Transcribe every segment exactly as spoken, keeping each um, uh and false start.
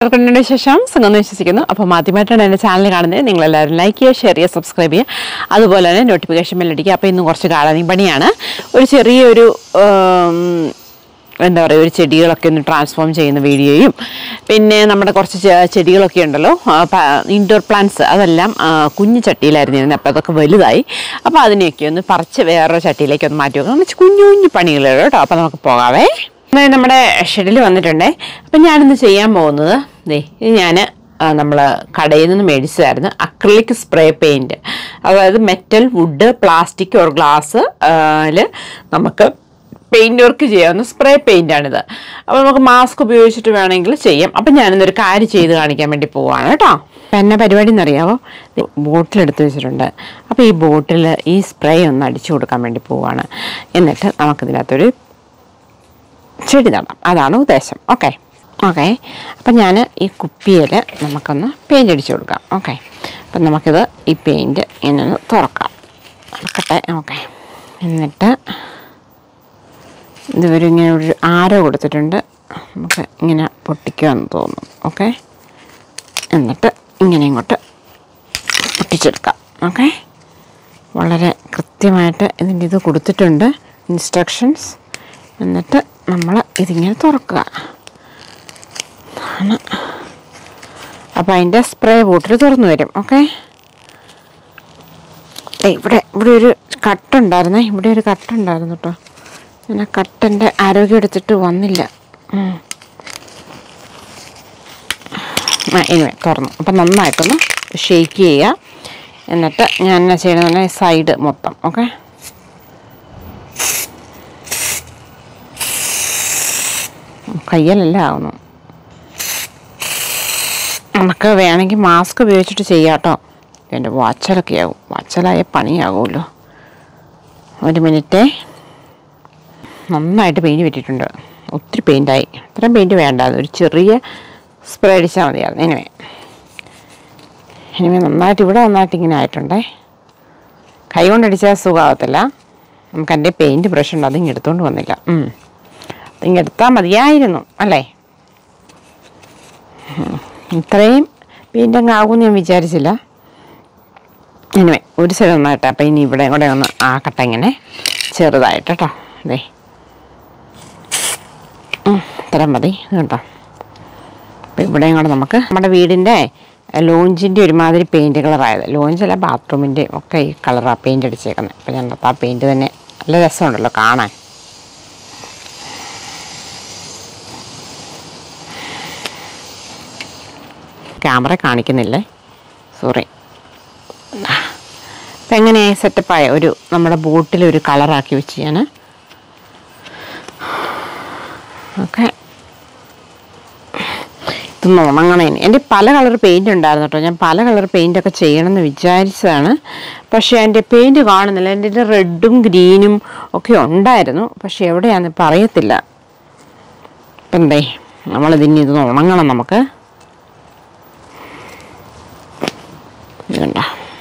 എല്ലാവർക്കും ശേഷം സുഖമെന്ന് വിശ്വസിക്കുന്നു. അപ്പോൾ ആദ്യമായിട്ടാണ് എൻ്റെ ചാനൽ കാണുന്നത്. നിങ്ങളെല്ലാവരും ലൈക്ക് ചെയ്യുക, ഷെയർ ചെയ്യുക, സബ്സ്ക്രൈബ് ചെയ്യുക, അതുപോലെ തന്നെ നോട്ടിഫിക്കേഷൻ ബെല്ലടിക്കുക. അപ്പോൾ ഇന്ന് കുറച്ച് ഗാർഡനിങ് പണിയാണ്. ഒരു ചെറിയൊരു എന്താ പറയുക, ഒരു ചെടികളൊക്കെ ഒന്ന് ട്രാൻസ്ഫോം ചെയ്യുന്ന വീഡിയോയും, പിന്നെ നമ്മുടെ കുറച്ച് ചെടികളൊക്കെ ഉണ്ടല്ലോ, ഇൻഡോർ പ്ലാന്റ്സ്, അതെല്ലാം കുഞ്ഞു ചട്ടിയിലായിരുന്നു ഇരുന്നത്. അപ്പോൾ അതൊക്കെ വലുതായി. അപ്പോൾ അതിനെയൊക്കെ ഒന്ന് പറിച്ച് വേറൊരു ചട്ടിയിലേക്ക് ഒന്ന് മാറ്റി വെക്കണം. കുഞ്ഞു കുഞ്ഞു പണികളുണ്ട് കേട്ടോ. അപ്പോൾ നമുക്ക് പോകാവേ. നമ്മുടെ ഷെഡിൽ വന്നിട്ടുണ്ടേ. അപ്പം ഞാനിന്ന് ചെയ്യാൻ പോകുന്നത് ദേ ഇത് ഞാൻ നമ്മൾ കടയിൽ നിന്ന് മേടിച്ചതായിരുന്നു അക്രിലിക് സ്പ്രേ പെയിൻറ്റ്. അതായത് metal, wood, plastic or glass ല് നമുക്ക് പെയിൻറ്റ് വർക്ക് ചെയ്യാവുന്ന സ്പ്രേ പെയിൻ്റാണിത്. അപ്പോൾ നമുക്ക് മാസ്ക് ഉപയോഗിച്ചിട്ട് വേണമെങ്കിൽ ചെയ്യാം. അപ്പം ഞാനിന്നൊരു കാര്യം ചെയ്ത് കാണിക്കാൻ വേണ്ടി പോവുകയാണ് കേട്ടോ. അപ്പം എന്നെ പരിപാടി എന്നറിയാമോ, ബോട്ടിലെടുത്ത് വെച്ചിട്ടുണ്ട്. അപ്പോൾ ഈ ബോട്ടിൽ ഈ സ്പ്രേ ഒന്ന് അടിച്ചു കൊടുക്കാൻ വേണ്ടി പോവുകയാണ്. എന്നിട്ട് നമുക്കിതിനകത്തൊരു ചെടി നടാം, അതാണ് ഉദ്ദേശം. ഓക്കെ ഓക്കെ അപ്പം ഞാൻ ഈ കുപ്പിയിൽ നമുക്കൊന്ന് പെയിൻ്റ് അടിച്ചു കൊടുക്കാം. ഓക്കെ അപ്പം നമുക്കിത് ഈ പെയിൻറ്റ് ഇങ്ങനെ ഒന്ന് തുറക്കാം. തുറക്കട്ടെ. ഓക്കെ എന്നിട്ട് ഇതുവരെ ഇങ്ങനെ ഒരു ആരോ കൊടുത്തിട്ടുണ്ട്. നമുക്ക് ഇങ്ങനെ പൊട്ടിക്കുമെന്ന് തോന്നും. ഓക്കെ എന്നിട്ട് ഇങ്ങനെ ഇങ്ങോട്ട് പൊട്ടിച്ചെടുക്കാം. ഓക്കെ വളരെ കൃത്യമായിട്ട് ഇതിൻ്റെ ഇത് കൊടുത്തിട്ടുണ്ട്, ഇൻസ്ട്രക്ഷൻസ്. എന്നിട്ട് നമ്മൾ ഇതിങ്ങനെ തുറക്കുക. അപ്പോൾ അതിൻ്റെ സ്പ്രേ ബോട്ടിൽ തുറന്നു വരും. ഓക്കെ ഇവിടെ ഇവിടെ ഒരു കട്ടുണ്ടായിരുന്നേ ഇവിടെ ഒരു കട്ടുണ്ടായിരുന്നു കേട്ടോ. ഞാൻ ആ കട്ടിൻ്റെ ആരോഗ്യം എടുത്തിട്ട് വന്നില്ല. എനിവേ തുറന്നു. അപ്പം നന്നായിട്ടൊന്ന് ഷെയ്ക്ക് ചെയ്യുക. എന്നിട്ട് ഞാൻ എന്നാ ചെയ്യണമെന്ന് പറഞ്ഞാൽ സൈഡ് മൊത്തം ഓക്കെ കയ്യിലെല്ലാം ആവുന്നു. നമുക്ക് വേണമെങ്കിൽ മാസ്ക് ഉപയോഗിച്ചിട്ട് ചെയ്യാം കേട്ടോ. എൻ്റെ വാച്ചലൊക്കെ ആവും. വാച്ചലായ പണിയാകുമല്ലോ. ഒരു മിനിറ്റ്. നന്നായിട്ട് പെയിൻറ്റ് പറ്റിയിട്ടുണ്ട്. ഒത്തിരി പെയിൻ്റായി. അത്രയും പെയിൻറ്റ് വേണ്ട, ഒരു ചെറിയ സ്പ്രേ അടിച്ചാൽ മതിയായിരുന്നു. എനിവേ എനിവേ നന്നായിട്ട് ഇവിടെ നന്നായിട്ട് ഇങ്ങനെ ആയിട്ടുണ്ടേ. കൈ കൊണ്ടടിച്ചാൽ സുഖമാകത്തില്ല. നമുക്ക് എൻ്റെ പെയിൻറ്റ് ബ്രഷ് ഉണ്ട്, അതിങ്ങ് എടുത്തുകൊണ്ട് വന്നില്ല. അതിങ്ങ് എടുത്താൽ മതിയായിരുന്നു അല്ലേ. ഇത്രയും പെയിൻ്റ് അങ്ങ് ആകുമെന്ന് ഞാൻ വിചാരിച്ചില്ല. എനിവേ ഒരു സൈഡ് നന്നായിട്ട്. അപ്പം ഇനി ഇവിടെ കൂടെ ഒന്ന് ആക്കട്ടെ ഇങ്ങനെ ചെറുതായിട്ട് കേട്ടോ. അതെ ഇത്ര മതി കേട്ടോ. അപ്പം ഇവിടെയും കൂടെ നമുക്ക് നമ്മുടെ വീടിൻ്റെ ലോഞ്ചിൻ്റെ ഒരുമാതിരി പെയിൻറ്റ് കളറായത്. ലോഞ്ചല്ല, ബാത്റൂമിൻ്റെ ഒക്കെ ഈ കളറാണ് പെയിൻറ്റ് അടിച്ചേക്കുന്നത്. അപ്പം ഞാൻ ആ പെയിൻറ്റ് തന്നെ നല്ല രസമുണ്ടല്ലോ കാണാൻ. ക്യാമറ കാണിക്കുന്നില്ലേ, സോറി. അപ്പം എങ്ങനെയായി സെറ്റപ്പായ ഒരു നമ്മുടെ ബോട്ടിൽ ഒരു കളറാക്കി വെച്ച് ഞാൻ ഓക്കെ ഇതൊന്ന് ഉണങ്ങണേന്. എൻ്റെ പല കളർ പെയിൻറ്റ് ഉണ്ടായിരുന്നു കേട്ടോ. ഞാൻ പല കളർ പെയിൻറ്റൊക്കെ ചെയ്യണമെന്ന് വിചാരിച്ചതാണ്. പക്ഷേ എൻ്റെ പെയിൻറ്റ് കാണുന്നില്ല. എൻ്റെ റെഡും ഗ്രീനും ഒക്കെ ഉണ്ടായിരുന്നു, പക്ഷെ എവിടെയാണെന്ന് ഇപ്പം അറിയത്തില്ല. ഇപ്പം എന്തേ നമ്മളിതിന് ഇതൊന്ന് ഉണങ്ങണം. നമുക്ക് ഇതുണ്ട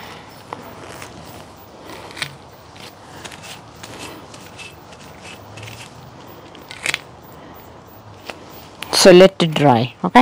so let it dry. okay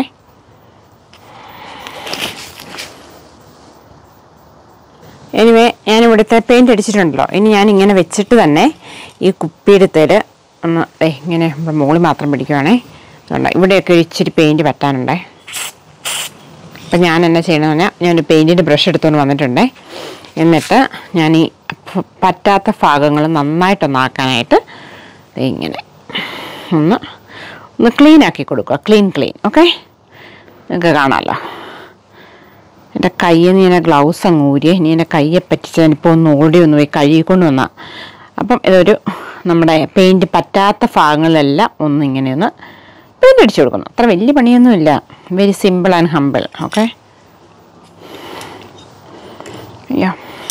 anyway ഞാൻ ഇവിടുത്തെ പെയിൻറ്റ് അടിച്ചിട്ടുണ്ടല്ലോ. ഇനി ഞാൻ ഇങ്ങനെ വെച്ചിട്ട് തന്നെ ഈ കുപ്പിയെടുത്തേല് ഒന്ന് ഇങ്ങനെ മുകളിൽ മാത്രം പിടിക്കുവാണേ. അതുകൊണ്ട് ഇവിടെയൊക്കെ ഇച്ചിരി പെയിൻറ്റ് പറ്റാനുണ്ടേ. അപ്പം ഞാൻ എന്നാ ചെയ്യണമെന്ന് പറഞ്ഞാൽ ഞാനൊരു പെയിൻറ്റിൻ്റെ ബ്രഷ് എടുത്തുകൊണ്ട് വന്നിട്ടുണ്ടേ. എന്നിട്ട് ഞാൻ ഈ പറ്റാത്ത ഭാഗങ്ങൾ നന്നായിട്ടൊന്നാക്കാനായിട്ട് ഇങ്ങനെ ഒന്ന് ഒന്ന് ക്ലീൻ ആക്കി കൊടുക്കുക. ക്ലീൻ ക്ലീൻ ഓക്കെ നിങ്ങൾക്ക് കാണാമല്ലോ. എൻ്റെ കയ്യിൽ നിന്ന് ഇങ്ങനെ ഗ്ലൗസ് അങ്ങ് ഊരിയേ. ഇനി എൻ്റെ കയ്യെ പറ്റിച്ച് ഞാനിപ്പോൾ ഒന്ന് ഓടി ഒന്ന് പോയി കഴുകിക്കൊണ്ട് വന്നാൽ. അപ്പം ഇതൊരു നമ്മുടെ പെയിൻറ്റ് പറ്റാത്ത ഭാഗങ്ങളിലെല്ലാം ഒന്നിങ്ങനെ ഒന്ന് പെയിൻറ്റ് അടിച്ചു കൊടുക്കുന്നു. അത്ര വലിയ പണിയൊന്നുമില്ല. Very simple and humble. Okay അയ്യോ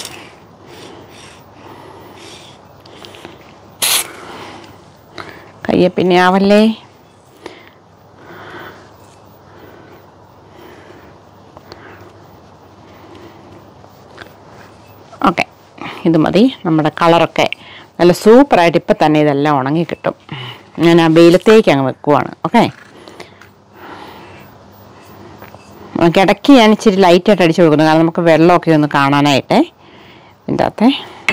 കയ്യെ പിന്നെ ആവല്ലേ. ഓക്കെ ഇത് മതി. നമ്മുടെ കളറൊക്കെ നല്ല സൂപ്പറായിട്ട് ഇപ്പം തന്നെ ഇതെല്ലാം ഉണങ്ങി കിട്ടും. ഞാൻ ആ വെയിലത്തേക്ക് അങ്ങ് വെക്കുവാണ്. ഓക്കെ കിടക്കി ഞാൻ ഇച്ചിരി ലൈറ്റായിട്ട് അടിച്ചു കൊടുക്കുന്നു, കാരണം നമുക്ക് വെള്ളമൊക്കെ ഒന്ന് കാണാനായിട്ടേ ഇതിൻ്റെ അകത്തെ.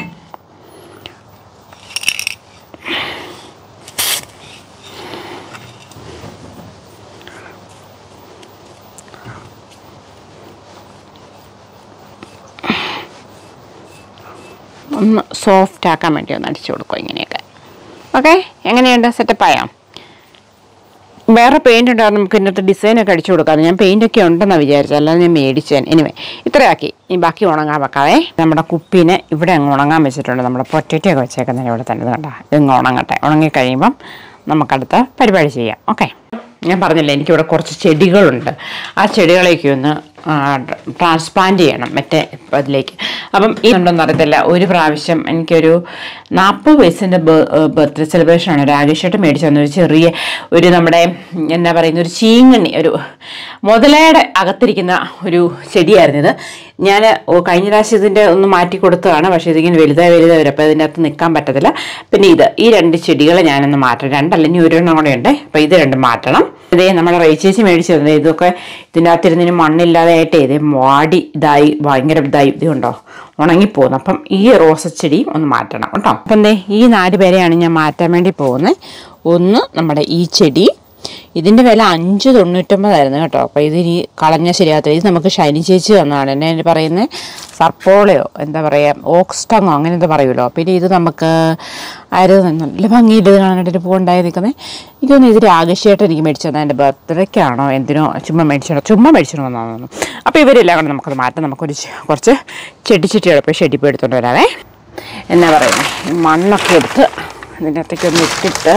ഒന്ന് സോഫ്റ്റ് ആക്കാൻ വേണ്ടി ഒന്ന് അടിച്ചു കൊടുക്കുക ഇങ്ങനെയൊക്കെ. ഓക്കെ, എങ്ങനെയുണ്ട്? സെറ്റപ്പായോ? വേറെ പെയിൻറ് ഉണ്ടാകും, നമുക്ക് ഇന്നത്തെ ഡിസൈനൊക്കെ അടിച്ചു കൊടുക്കാം. ഞാൻ പെയിൻറ്റൊക്കെ ഉണ്ടെന്നാണ് വിചാരിച്ചത്, അല്ലാതെ ഞാൻ മേടിച്ചേൻ. എനിവേ ഇത്രയാക്കി. ഈ ബാക്കി ഉണങ്ങാൻ വെക്കാവേ. നമ്മുടെ കുപ്പീനെ ഇവിടെ അങ്ങ് ഉണങ്ങാൻ വെച്ചിട്ടുണ്ട്. നമ്മുടെ പൊറ്ററ്റോ ഒക്കെ വെച്ചേക്കുന്നതിന് ഇവിടെ തന്നെ കണ്ട ഇങ്ങ് ഉണങ്ങട്ടെ. ഉണങ്ങി കഴിയുമ്പം നമുക്കടുത്ത പരിപാടി ചെയ്യാം. ഓക്കെ, ഞാൻ പറഞ്ഞില്ലേ എനിക്കിവിടെ കുറച്ച് ചെടികളുണ്ട്. ആ ചെടികളേക്ക് ഒന്ന് ട്രാൻസ്പ്ലാന്റ് ചെയ്യണം മറ്റേ അതിലേക്ക്. അപ്പം ഈ ഉണ്ടോയെന്ന് അറിയത്തില്ല, ഒരു പ്രാവശ്യം എനിക്കൊരു നാൽപ്പത് വയസ്സിൻ്റെ ബർത്ത്ഡേ സെലിബ്രേഷനാണ് രാജേഷേട്ട് മേടിച്ചു തന്ന ഒരു ചെറിയ ഒരു നമ്മുടെ എന്താ പറയുന്ന ഒരു ചീങ്ങണ്ണി, ഒരു മുതലയുടെ അകത്തിരിക്കുന്ന ഒരു ചെടിയായിരുന്നു ഇത്. ഞാൻ കഴിഞ്ഞ പ്രാവശ്യം ഇതിൻ്റെ ഒന്ന് മാറ്റി കൊടുത്തതാണ്, പക്ഷേ ഇതിങ്ങനെ വലുതായി വലുതായി വരും, അപ്പോൾ ഇതിൻ്റെ അകത്ത് നിൽക്കാൻ പറ്റത്തില്ല. പിന്നെ ഇത് ഈ രണ്ട് ചെടികളെ ഞാനൊന്ന് മാറ്റണം. രണ്ടല്ല, ഇനി ഒരെണ്ണം കൂടെ ഉണ്ട്. അപ്പോൾ ഇത് രണ്ടും മാറ്റണം. ഇതേ നമ്മുടെ റേച്ചേച്ചി മേടിച്ചു തന്നത് ഇതൊക്കെ ഇതിൻ്റെ അകത്തിരുന്നതിന് മണ്ണില്ലാതെ ആയിട്ടേ ഇതേ വാടി ഇതായി ഭയങ്കര ഇതായി ഇതുണ്ടോ ഉണങ്ങിപ്പോകുന്നു. അപ്പം ഈ റോസച്ചെടിയും ഒന്ന് മാറ്റണം കേട്ടോ. അപ്പം എന്തേ ഈ നാല് പേരെയാണ് ഞാൻ മാറ്റാൻ വേണ്ടി പോകുന്നത്. ഒന്ന് നമ്മുടെ ഈ ചെടി, ഇതിൻ്റെ വില അഞ്ച് തൊണ്ണൂറ്റൊമ്പതായിരുന്നു കേട്ടോ. അപ്പോൾ ഇതിനി കളഞ്ഞാൽ ശരിയാകത്തില്ല. ഇത് നമുക്ക് ഷൈനി ചേച്ചി തന്നതാണ്. എന്നെ പറയുന്നത് സർപ്പോളയോ എന്താ പറയുക ഓക്സ്റ്റങ്ങോ അങ്ങനെ എന്താ പറയുമല്ലോ. പിന്നെ ഇത് നമുക്ക് ആര് നല്ല ഭംഗിയിട്ട് കാണാനായിട്ടൊരു പൂവുണ്ടായി നിൽക്കുന്നത്. എനിക്കൊന്ന് ഇത് രാഗേഷേട്ട് എനിക്ക് മേടിച്ചു തന്നെ എൻ്റെ ബർത്ത്ഡേക്കാണോ എന്തിനോ ചുമ്മാ മേടിച്ചോ ചുമ്മാ മേടിച്ചോ വന്നാന്ന് തോന്നുന്നു. അപ്പോൾ ഇവരെല്ലാം കൂടെ നമുക്കത് മാറ്റാം. നമുക്കൊരു കുറച്ച് ചെടിച്ചട്ടികൾ ഇപ്പോൾ ഷെഡിപ്പ് എടുത്തുകൊണ്ട് വരാവേ. എന്നാ പറയുന്നത് മണ്ണൊക്കെ എടുത്ത് ഇതിൻ്റെ അകത്തേക്കൊന്ന് ഇട്ടിട്ട്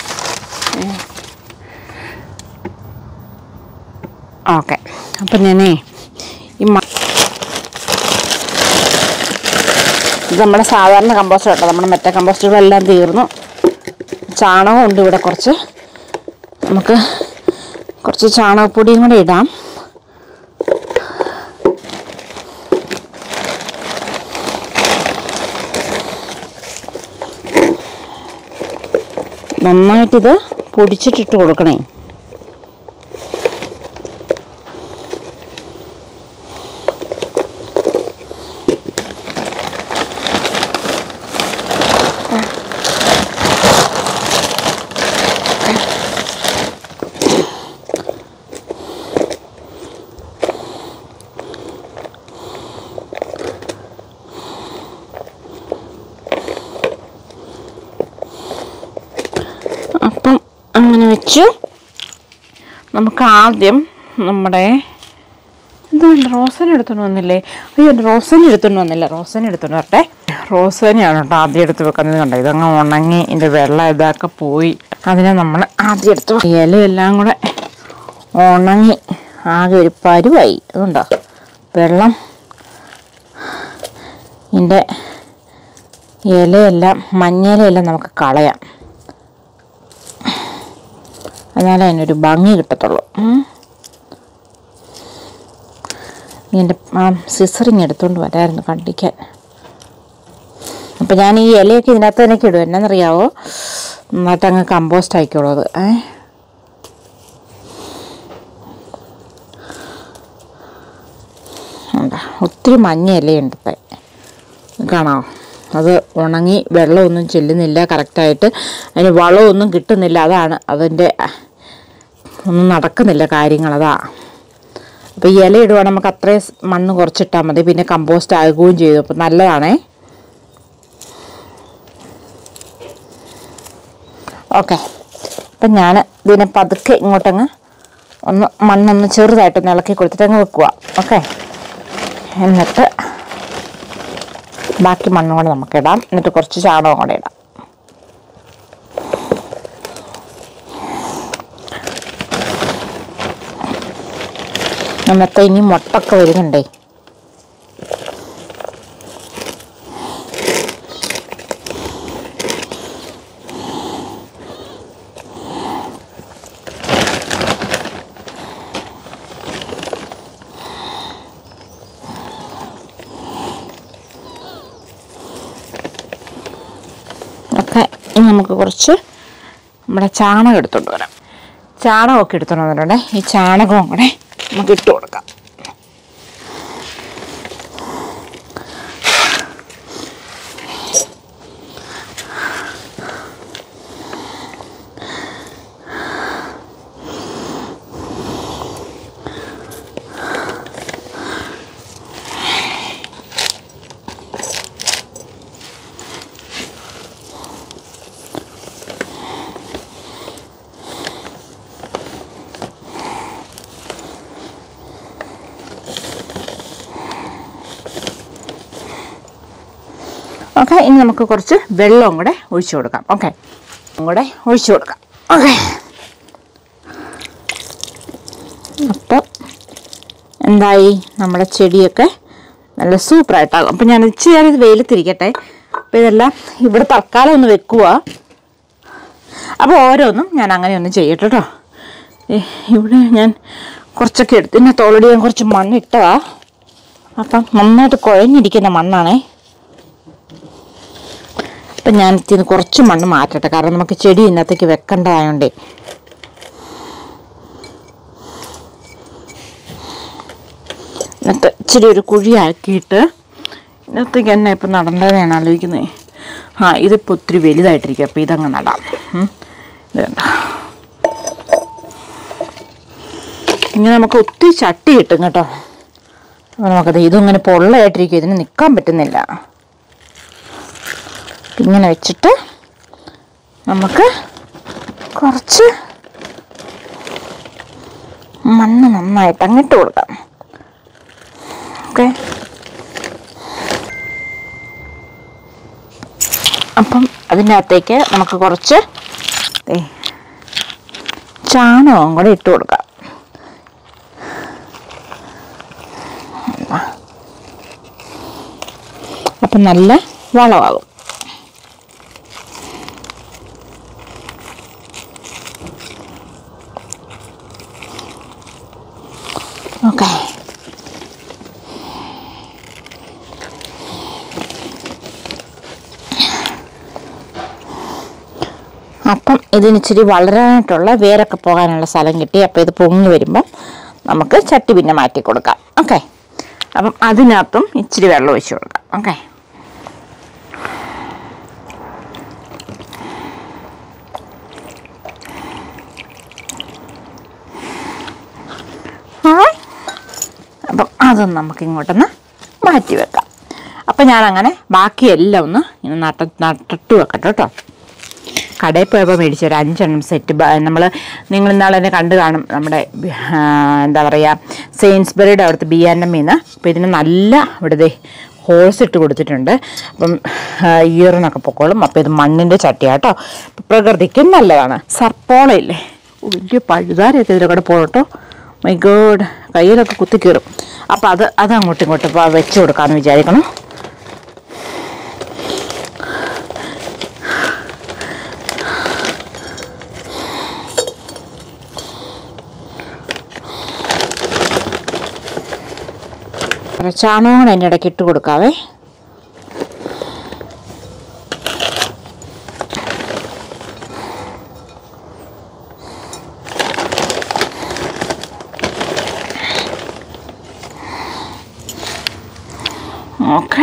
ഓക്കെ. അപ്പം ഞാനേ ഈ മ ഇത് നമ്മുടെ സാധാരണ കമ്പോസ്റ്റ് കേട്ടോ. നമ്മുടെ മറ്റേ കമ്പോസ്റ്റുകളെല്ലാം തീർന്നു. ചാണകം ഉണ്ട് ഇവിടെ കുറച്ച്. നമുക്ക് കുറച്ച് ചാണകപ്പൊടിയും കൂടെ ഇടാം. നന്നായിട്ടിത് പൊടിച്ചിട്ടിട്ട് കൊടുക്കണേ. അപ്പം അങ്ങനെ വെച്ചു. നമുക്ക് ആദ്യം നമ്മുടെ എന്തുകൊണ്ട് റോസന എടുത്തുകൊണ്ട് വന്നില്ലേ? അയ്യോ റോസന എടുത്തുകൊണ്ട് വന്നില്ല. റോസന എടുത്തുകൊണ്ട് വരട്ടെ. റോസനയാണ് കേട്ടോ ആദ്യം എടുത്ത് വെക്കുന്നത്. കണ്ടോ ഇതങ്ങ് ഉണങ്ങി ഇതിൻ്റെ വെള്ളം ഇതൊക്കെ പോയി. അതിനെ നമ്മൾ ആദ്യം എടുത്ത് ഇലയെല്ലാം കൂടെ ഉണങ്ങി ആകെ ഒരു പരുവായി. അതുകൊണ്ടോ വെള്ളം ഇതിൻ്റെ ഇലയെല്ലാം മഞ്ഞയിലെല്ലാം നമുക്ക് കളയാം. എന്നാലേ അതിനൊരു ഭംഗി കിട്ടത്തുള്ളൂ. ഇതിൻ്റെ ആ സിസറിങ് എടുത്തുകൊണ്ട് വരായിരുന്നു കണ്ടിക്കാൻ. അപ്പം ഞാൻ ഈ ഇലയൊക്കെ ഇതിനകത്ത് തന്നെ ഇടും. എന്നാന്നറിയാവോ, നന്നായിട്ട് അങ്ങ് കമ്പോസ്റ്റ് ആയിക്കോളൂ അത്. ഏ എന്താ ഒത്തിരി മഞ്ഞ ഇലയുണ്ട് ഇപ്പം കാണാമോ. അത് ഉണങ്ങി വെള്ളമൊന്നും ചെല്ലുന്നില്ല കറക്റ്റായിട്ട്. അതിന് വളമൊന്നും കിട്ടുന്നില്ല. അതാണ് അതിൻ്റെ ഒന്നും നടക്കുന്നില്ല കാര്യങ്ങൾ. അതാ അപ്പോൾ ഈ ഇല ഇടുവാണെങ്കിൽ നമുക്ക് അത്രയും മണ്ണ് കുറച്ചിട്ടാൽ മതി. പിന്നെ കമ്പോസ്റ്റ് ആകുകയും ചെയ്തു. അപ്പം നല്ലതാണേ. ഓക്കെ, അപ്പം ഞാൻ ഇതിനെ പതുക്കെ ഇങ്ങോട്ടങ്ങ് ഒന്ന് മണ്ണൊന്ന് ചെറുതായിട്ടൊന്ന് ഇളക്കി കൊടുത്തിട്ട് അങ്ങ് വെക്കുക. ഓക്കെ, എന്നിട്ട് ബാക്കി മണ്ണും കൂടെ നമുക്കിടാം. എന്നിട്ട് കുറച്ച് ചാണകം കൂടെ ഇടാം. ഇന്നത്തെ ഇനി മുട്ടൊക്കെ വരുന്നുണ്ടേ. ഒക്കെ ഇനി നമുക്ക് കുറച്ച് നമ്മുടെ ചാണകം എടുത്തുകൊണ്ട് വരാം. ചാണകമൊക്കെ എടുത്തുകൊണ്ട് വന്നിട്ടുണ്ടേ. ഈ ചാണകവും കൂടെ നമുക്ക് ഇട്ട് കൊടുക്കാം. ഓക്കെ, ഇനി നമുക്ക് കുറച്ച് വെള്ളവും കൂടെ ഒഴിച്ചു കൊടുക്കാം. ഓക്കെ, കൂടെ ഒഴിച്ചു കൊടുക്കാം. ഓക്കെ, അപ്പം എന്തായി, നമ്മുടെ ചെടിയൊക്കെ നല്ല സൂപ്പറായിട്ടാകും. അപ്പം ഞാൻ ഇച്ചിരി നേരം ഇത് വെയിലത്തിരിക്കട്ടെ. അപ്പോൾ ഇതെല്ലാം ഇവിടെ തൽക്കാലം ഒന്ന് വെക്കുക. അപ്പോൾ ഓരോന്നും ഞാൻ അങ്ങനെ ഒന്ന് ചെയ്യട്ടെ കേട്ടോ. ഇവിടെ ഞാൻ കുറച്ചൊക്കെ എടുത്ത് ഇതിനകത്ത് ഓൾറെഡി ഞാൻ കുറച്ച് മണ്ണിട്ടതാ. അപ്പം നന്നായിട്ട് കുഴഞ്ഞിരിക്കുന്ന മണ്ണാണേ. അപ്പം ഞാൻ ഇതിന് കുറച്ച് മണ്ണ് മാറ്റട്ടെ, കാരണം നമുക്ക് ചെടി ഇതിനകത്തേക്ക് വെക്കേണ്ടതായോണ്ടേ. ഇതിനകത്ത് ഇച്ചിരി ഒരു കുഴിയാക്കിയിട്ട് ഇതിനകത്തേക്ക് എന്നെ ഇപ്പം നടണ്ടത് ഞാൻ ആലോചിക്കുന്നത്. ആ, ഇതിപ്പോൾ ഒത്തിരി വലുതായിട്ടിരിക്കും. അപ്പോൾ ഇതങ്ങ് നടാം. ഇത് വേണ്ട, ഇങ്ങനെ നമുക്ക് ഒത്തിരി ചട്ടി കിട്ടും കേട്ടോ. അപ്പോൾ നമുക്കത് ഇതും പൊള്ളയായിട്ടിരിക്കും, ഇതിന് നിൽക്കാൻ പറ്റുന്നില്ല. ഇങ്ങനെ വെച്ചിട്ട് നമുക്ക് കുറച്ച് മണ്ണ് നന്നായിട്ട് അങ്ങിട്ട് കൊടുക്കാം. ഓക്കെ, അപ്പം അതിനകത്തേക്ക് നമുക്ക് കുറച്ച് ചാണകവും കൂടെ ഇട്ട് കൊടുക്കാം. അപ്പം നല്ല വളമാകും. ഓക്കെ, അപ്പം ഇതിനിച്ചിരി വളരാനായിട്ടുള്ള വേരൊക്കെ പോകാനുള്ള സ്ഥലം കിട്ടി. അപ്പോൾ ഇത് പൊങ്ങി വരുമ്പം നമുക്ക് ചട്ടി പിന്നെ മാറ്റി കൊടുക്കാം. ഓക്കെ, അപ്പം അതിനകത്തും ഇച്ചിരി വെള്ളം ഒഴിച്ച് കൊടുക്കാം. ഓക്കെ, അപ്പം അതൊന്ന് നമുക്ക് ഇങ്ങോട്ടൊന്ന് മാറ്റി വെക്കാം. അപ്പം ഞാനങ്ങനെ ബാക്കിയെല്ലാം ഒന്ന് ഇങ്ങനെ നട്ട നട്ടിട്ട് വെക്കട്ടെ കേട്ടോ. കടയിൽ പോയപ്പോൾ മേടിച്ച ഒരു അഞ്ചെണ്ണം സെറ്റ് നമ്മൾ നിങ്ങൾ ഇന്നാൾ തന്നെ കണ്ടു കാണും, നമ്മുടെ എന്താ പറയുക സെയിൻസ്ബറിയുടെ അവിടുത്തെ ബി ആൻഡ് എമ്മിൽ നിന്ന്. അപ്പോൾ ഇതിന് നല്ല ഇവിടുത്തെ ഹോൾസ് ഇട്ട് കൊടുത്തിട്ടുണ്ട്. അപ്പം ഈറിനൊക്കെ പൊക്കോളും. അപ്പോൾ ഇത് മണ്ണിൻ്റെ ചട്ടിയാട്ടോ, പ്രകൃതിക്കും നല്ലതാണ്. സർപ്പോളയില്ലേ, വലിയ പഴുതാരൊക്കെ ഇതിലൂടെ പോകട്ടോ. മൈ ഗോഡ്, കയ്യിലൊക്കെ കുത്തി കയറും. അപ്പോൾ അത് അത് അങ്ങോട്ടും ഇങ്ങോട്ടും വെച്ച് കൊടുക്കാമെന്ന് വിചാരിക്കണം. ചാണകം അതിൻ്റെ ഇടയ്ക്ക് ഇട്ട് കൊടുക്കാവേ. ഓക്കെ,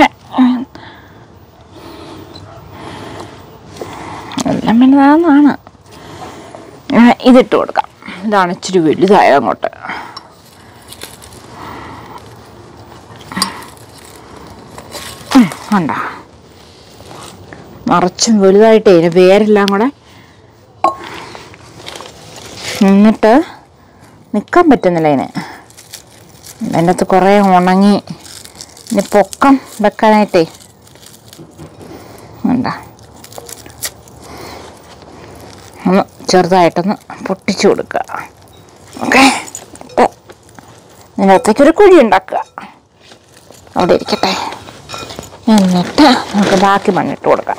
എല്ലാം പിന്നതാണ്. ഇതിട്ട് കൊടുക്കാം. ഇതാണ് ഇച്ചിരി വലുതായത് അങ്ങോട്ട്. കണ്ട, നിറച്ചും വലുതായിട്ടേ ഇതിന് വേരെല്ലാം കൂടെ നിന്നിട്ട് നിൽക്കാൻ പറ്റുന്നില്ല. ഇതിന് അതിൻ്റെ അകത്ത് കുറേ ഉണങ്ങി ഇനി പൊക്കം വെക്കാനായിട്ടേ കണ്ട, ഒന്ന് ചെറുതായിട്ടൊന്ന് പൊട്ടിച്ചു കൊടുക്കുക. ഓക്കെ, ഇപ്പോൾ ഇതിനകത്തേക്കൊരു കുഴി ഉണ്ടാക്കുക. അവിടെ ഇരിക്കട്ടെ. എന്നിട്ട് നമുക്ക് ബാക്കി മണ്ണിട്ട് കൊടുക്കാം.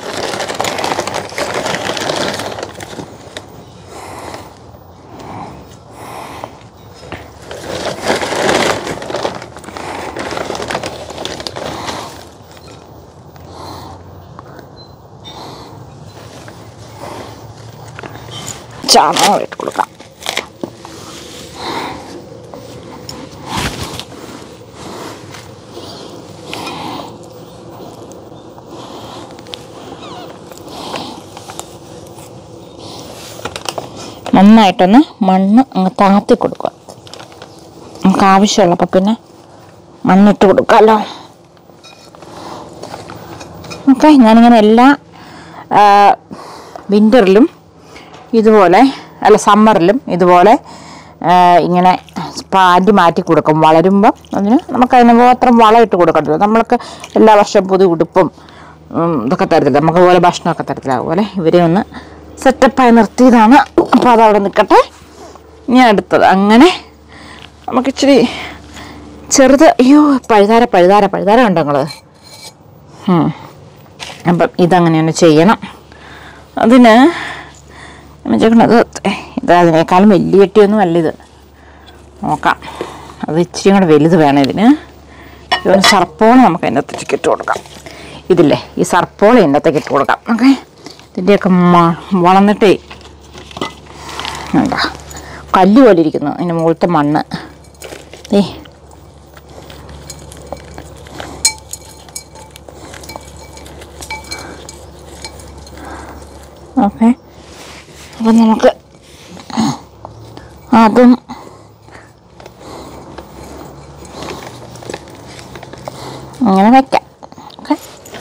ചാണകം ഇട്ട് കൊടുക്കാം. നന്നായിട്ടൊന്ന് മണ്ണ് അങ്ങ് താത്തി കൊടുക്കുക. നമുക്ക് ആവശ്യമുള്ളപ്പോൾ പിന്നെ മണ്ണിട്ട് കൊടുക്കാമല്ലോ. ഓക്കെ, ഞാനിങ്ങനെ എല്ലാ വിൻ്ററിലും ഇതുപോലെ അല്ല സമ്മറിലും ഇതുപോലെ ഇങ്ങനെ പാൻറ് മാറ്റി കൊടുക്കും. വളരുമ്പം അതിന് നമുക്കതിന് മാത്രം വളം ഇട്ട് കൊടുക്കണ്ടല്ലോ. നമ്മൾക്ക് എല്ലാ വർഷവും പുതിയ ഉടുപ്പും ഇതൊക്കെ തരത്തില്ല, നമുക്ക് പോലെ ഭക്ഷണമൊക്കെ തരത്തില്ല. അതുപോലെ ഇവരെ ഒന്ന് സെറ്റപ്പായി നിർത്തിയതാണ്. അപ്പോൾ അതവിടെ നിൽക്കട്ടെ. ഞാൻ അടുത്തത് അങ്ങനെ നമുക്ക് ഇച്ചിരി ചെറുത്, അയ്യോ പഴുതാര പഴുതാര പഴുതാര ഉണ്ടോ നിങ്ങൾ? അപ്പം ഇതങ്ങനെ തന്നെ ചെയ്യണം. അതിന് വെച്ചേക്കണത് ഇത് അതിനേക്കാളും വലിയ ചട്ടിയൊന്നും അല്ല ഇത്. നോക്കാം, അത് ഇച്ചിരി കൂടെ വലുത് വേണം ഇതിന്. ഇതൊന്ന് സർപ്പോള നമുക്ക് അതിൻ്റെ അകത്തേക്ക് ഇട്ട് കൊടുക്കാം. ഇതില്ലേ ഈ സർപ്പോള ഇതിൻ്റെ അകത്തേക്ക് ഇട്ട് കൊടുക്കാം. ഓക്കെ, ഇതിൻ്റെയൊക്കെ മ വളർന്നിട്ടേ എന്താ കല്ല് പോലെ ഇരിക്കുന്നു അതിൻ്റെ മുകളിലത്തെ മണ്ണ്. ഏ ഓക്കെ, അപ്പം നമുക്ക് അതും അങ്ങനെ വയ്ക്കാം. ഓക്കെ,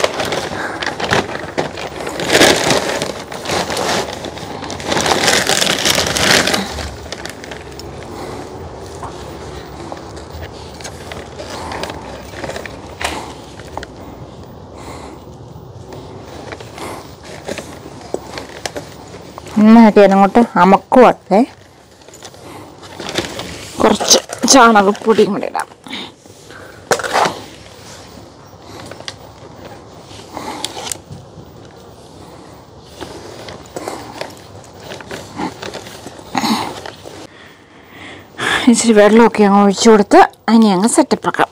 നന്നായിട്ട് അങ്ങോട്ട് അമക്കുവട്ടെ. കുറച്ച് ചാണകപ്പൊടിയും കൂടി ഇടാം. ഇച്ചിരി വെള്ളമൊക്കെ അങ്ങ് ഒഴിച്ചു കൊടുത്ത് അതിനെ അങ്ങ് സെറ്റപ്പാക്കാം.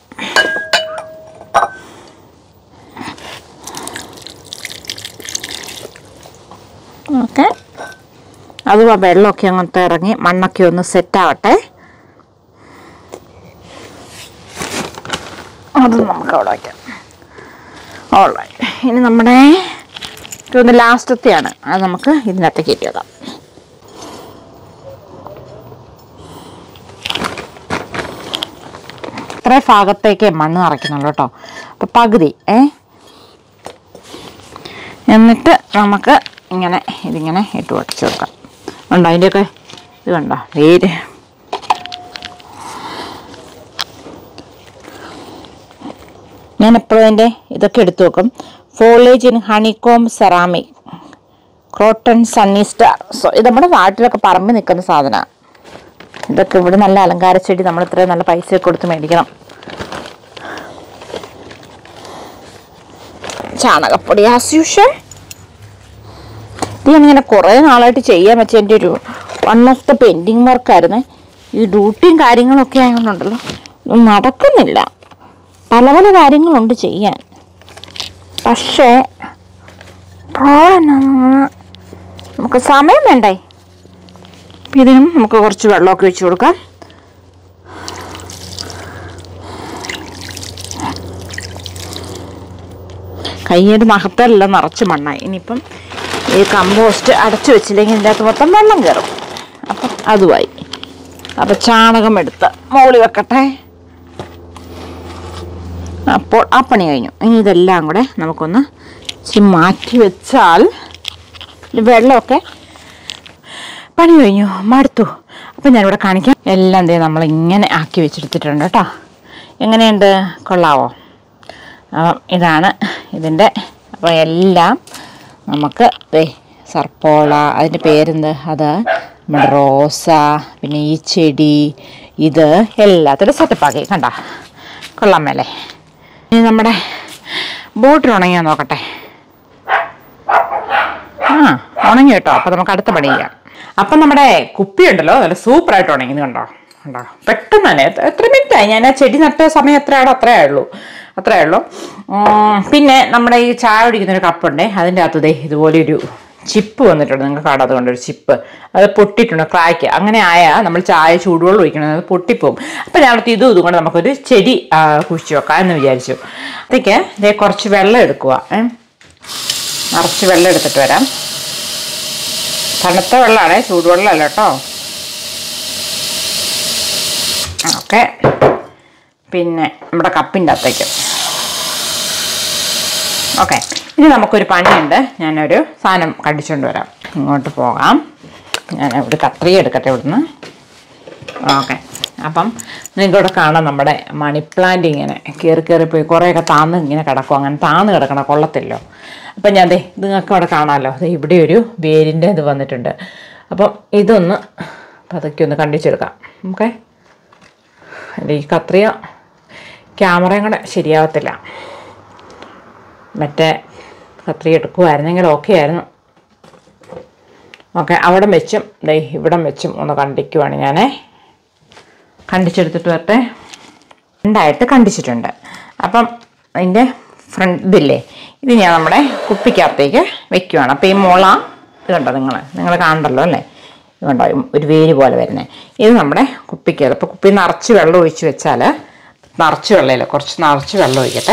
ഓക്കെ, അതും ആ വെള്ളമൊക്കെ അങ്ങോട്ട് ഇറങ്ങി മണ്ണൊക്കെ ഒന്ന് സെറ്റാവട്ടെ. അതും നമുക്ക് അവിടെ വയ്ക്കാം. ഓൾറൈറ്റ്, ഇനി നമ്മുടെ ഒന്ന് ലാസ്റ്റത്തെയാണ്, അത് നമുക്ക് ഇതിനകത്തേക്ക് കയറ്റി വെക്കാം. ഇത്ര ഭാഗത്തേക്ക് മണ്ണ് നിറയ്ക്കുന്നുള്ളൂ കേട്ടോ. അപ്പം പകുതി ഏ എന്നിട്ട് നമുക്ക് ഇങ്ങനെ ഇതിങ്ങനെ ഇട്ട് വടിച്ച് വെക്കാം. ഉണ്ടോ അതിൻ്റെയൊക്കെ ഇത് കണ്ടോ വേര്. ഞാൻ എപ്പോഴും അതിൻ്റെ ഇതൊക്കെ എടുത്തു വെക്കും. Foliage in honeycomb ceramic croton sunny star. So ഇത് നമ്മുടെ നാട്ടിലൊക്കെ പറമ്പിൽ നിൽക്കുന്ന സാധനമാണ്. ഇതൊക്കെ ഇവിടെ നല്ല അലങ്കാര ചെടി നമ്മൾ ഇത്രയും നല്ല പൈസ കൊടുത്ത് മേടിക്കണം. ചാണകപ്പൊടി ആസ് യൂഷ്വൽ. ഇത് ഞാനിങ്ങനെ കുറേ നാളായിട്ട് ചെയ്യാൻ വെച്ച എൻ്റെ ഒരു വൺ ഓഫ് ദ പെൻഡിങ് വർക്കായിരുന്നു. ഈ ഡ്യൂട്ടിയും കാര്യങ്ങളൊക്കെ ആയതുകൊണ്ടുണ്ടല്ലോ നടക്കുന്നില്ല. പല പല കാര്യങ്ങളുണ്ട് ചെയ്യാൻ, പക്ഷേ നമുക്ക് സമയം വേണ്ടേ. ഇതിനും നമുക്ക് കുറച്ച് വെള്ളമൊക്കെ ഒഴിച്ച് കൊടുക്കാം. കയ്യുടെ മഹത്തെല്ലാം നിറച്ച് മണ്ണായി. ഇനിയിപ്പം ഈ കമ്പോസ്റ്റ് അടച്ചു വെച്ചില്ലെങ്കിൽ ഇതിൻ്റെ അകത്ത് മൊത്തം വെള്ളം കയറും. അപ്പം അതുമായി. അപ്പം ചാണകം എടുത്ത് മോളി വെക്കട്ടെ. അപ്പോൾ ആ പണി കഴിഞ്ഞു. ഇനി ഇതെല്ലാം കൂടെ നമുക്കൊന്ന് ഇച്ചിരി മാറ്റി വെച്ചാൽ വെള്ളമൊക്കെ പണി കഴിഞ്ഞു, മടുത്തു. അപ്പം ഞാനിവിടെ കാണിക്കാം. എല്ലാം ദേ നമ്മളിങ്ങനെ ആക്കി വെച്ചെടുത്തിട്ടുണ്ട് കേട്ടോ. എങ്ങനെയുണ്ട്, കൊള്ളാവോ? അപ്പം ഇതാണ് ഇതിൻ്റെ. അപ്പോൾ എല്ലാം നമുക്ക് ദേ സർപ്പോള, അതിൻ്റെ പേരെന്ത്, അത് നമ്മുടെ റോസ, പിന്നെ ഈ ചെടി, ഇത് എല്ലാത്തിനും സെറ്റപ്പാക്കി. കണ്ട കൊള്ളാൻ മേലെ. ഇനി നമ്മുടെ ബോട്ടിൽ ഉണങ്ങിയാൽ നോക്കട്ടെ. ആ ഉണങ്ങി കേട്ടോ. അപ്പം നമുക്ക് അടുത്ത പണി ചെയ്യാം. അപ്പം നമ്മുടെ കുപ്പി ഉണ്ടല്ലോ നല്ല സൂപ്പറായിട്ട് ഉണങ്ങിയത് കണ്ടോ. കണ്ടോ പെട്ടെന്ന് തന്നെ. എത്ര മിനിറ്റായി ഞാൻ ആ ചെടി നട്ട സമയം എത്രയാണോ അത്രയേ ഉള്ളൂ അത്രയേ ഉള്ളൂ പിന്നെ നമ്മുടെ ഈ ചായ കുടിക്കുന്നൊരു കപ്പുണ്ടേ, അതിൻ്റെ അകത്ത് ദേ ഇതുപോലെ ഒരു ചിപ്പ് വന്നിട്ടുണ്ട്. നിങ്ങൾക്ക് കാണാം, അതുകൊണ്ടൊരു ചിപ്പ് അത് പൊട്ടിയിട്ടുണ്ട്, ക്രാക്ക്. അങ്ങനെ ആയാൽ നമ്മൾ ചായ ചൂടുവെള്ളം ഒഴിക്കണം, അത് പൊട്ടിപ്പോവും. അപ്പം ഞാൻ ഇതും ഇതും കൊണ്ട് നമുക്കൊരു ചെടി കുഴിച്ച് വെക്കാം എന്ന് വിചാരിച്ചു. അതൊക്കെ ദേ കുറച്ച് വെള്ളം എടുക്കുക. നിറച്ച് വെള്ളം എടുത്തിട്ട് വരാം. തണുത്ത വെള്ളമാണ്, ചൂടുവെള്ളമല്ല കേട്ടോ. ഓക്കെ, പിന്നെ നമ്മുടെ കപ്പിൻ്റെ അകത്തേക്ക്. ഓക്കെ, ഇനി നമുക്കൊരു പണിയുണ്ട്. ഞാനൊരു സാധനം കടിച്ചുകൊണ്ട് വരാം. ഇങ്ങോട്ട് പോകാം. ഞാൻ ഒരു കത്രിക എടുക്കട്ടെ ഇവിടുന്ന്. ഓക്കെ, അപ്പം നിങ്ങൾക്കിവിടെ കാണാം നമ്മുടെ മണി പ്ലാന്റ് ഇങ്ങനെ കയറി കയറിപ്പോയി കുറേയൊക്കെ താന്ന് ഇങ്ങനെ കിടക്കും. അങ്ങനെ താന്ന് കിടക്കണം, കൊള്ളത്തില്ലോ. അപ്പം ഞാൻ ദേ നിങ്ങൾക്ക് അവിടെ കാണാമല്ലോ, ദേ ഇവിടെ ഒരു വേരിൻ്റെ ഇത് വന്നിട്ടുണ്ട്. അപ്പം ഇതൊന്ന് പതുക്കെ ഒന്ന് കണ്ടിച്ചെടുക്കാം. ഓക്കെ, എൻ്റെ ഈ കത്രിയ ക്യാമറയും കൂടെ ശരിയാവത്തില്ല. മറ്റേ കത്രിക എടുക്കുമായിരുന്നെങ്കിൽ ഓക്കെ ആയിരുന്നു. ഓക്കെ, അവിടെ വെച്ചും ദേ ഇവിടം വെച്ചും ഒന്ന് കണ്ടിക്കുവാണ് ഞാൻ. കണ്ടിച്ചെടുത്തിട്ട് വരട്ടെ. രണ്ടായിട്ട് കണ്ടിച്ചിട്ടുണ്ട്. അപ്പം അതിൻ്റെ ഫ്രണ്ട് ഇതില്ലേ, ഇത് ഞാൻ നമ്മുടെ കുപ്പിക്കകത്തേക്ക് വെക്കുവാണ്. അപ്പോൾ ഈ മുള ഇത് കണ്ടോ, നിങ്ങൾ നിങ്ങൾ കാണണ്ടല്ലോ അല്ലേ, ഇത് കണ്ടോ ഒരു വേര് പോലെ വരുന്നത്. ഇത് നമ്മുടെ കുപ്പിക്കകത്ത്. അപ്പോൾ കുപ്പി നിറച്ച് വെള്ളം ഒഴിച്ച് വെച്ചാൽ, നിറച്ച് വെള്ളമില്ല, കുറച്ച് നിറച്ച് വെള്ളം ഒഴിക്കട്ടെ.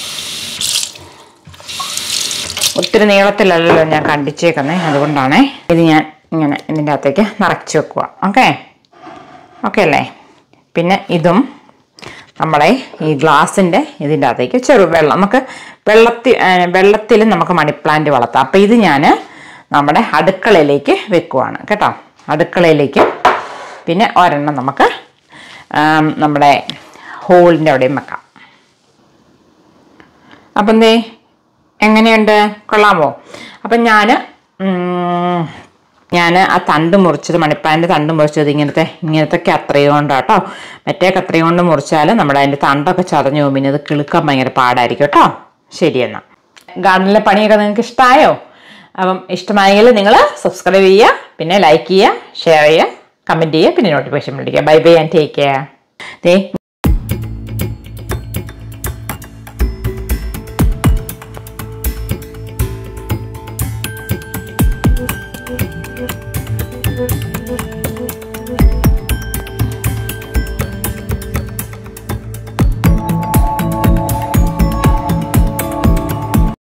ഒത്തിരി നീളത്തിലല്ലല്ലോ ഞാൻ കണ്ടിച്ചേക്കുന്നത്, അതുകൊണ്ടാണേ. ഇത് ഞാൻ ഇങ്ങനെ ഇതിൻ്റെ അകത്തേക്ക് നിറച്ച് വെക്കുക. ഓക്കെ ഓക്കെ അല്ലേ. പിന്നെ ഇതും നമ്മളെ ഈ ഗ്ലാസിൻ്റെ ഇതിൻ്റെ അകത്തേക്ക് ചെറു വെള്ളം, നമുക്ക് വെള്ളത്തിൽ വെള്ളത്തിൽ നമുക്ക് മണി പ്ലാന്റ് വളർത്താം. അപ്പോൾ ഇത് ഞാൻ നമ്മുടെ അടുക്കളയിലേക്ക് വെക്കുവാണ് കേട്ടോ, അടുക്കളയിലേക്ക്. പിന്നെ ഒരെണ്ണം നമുക്ക് നമ്മുടെ ഹോളിൻ്റെ അവിടെയും വെക്കാം. അപ്പം എന്തേ, എങ്ങനെയുണ്ട്, കൊള്ളാമോ? അപ്പം ഞാൻ ഞാൻ ആ തണ്ട് മുറിച്ചത്, മണിപ്ലാന്റിൻ്റെ തണ്ട് മുറിച്ചത് ഇങ്ങനത്തെ ഇങ്ങനത്തെ കത്രിക കൊണ്ടാണ് കേട്ടോ. മറ്റേ കത്രിക കൊണ്ട് മുറിച്ചാൽ നമ്മുടെ അതിൻ്റെ തണ്ടൊക്കെ ചതഞ്ഞു പോകും, പിന്നെ അത് കിളുക്കാൻ ഭയങ്കര പാടായിരിക്കും കേട്ടോ. ശരി, എന്നാൽ ഗാർഡനിലെ പണിയൊക്കെ നിങ്ങൾക്ക് ഇഷ്ടമായോ? അപ്പം ഇഷ്ടമായെങ്കിൽ നിങ്ങൾ സബ്സ്ക്രൈബ് ചെയ്യുക, പിന്നെ ലൈക്ക് ചെയ്യുക, ഷെയർ ചെയ്യുക, കമൻറ്റ് ചെയ്യുക, പിന്നെ നോട്ടിഫിക്കേഷൻ വിളിക്കുക. Bye bye and take care. They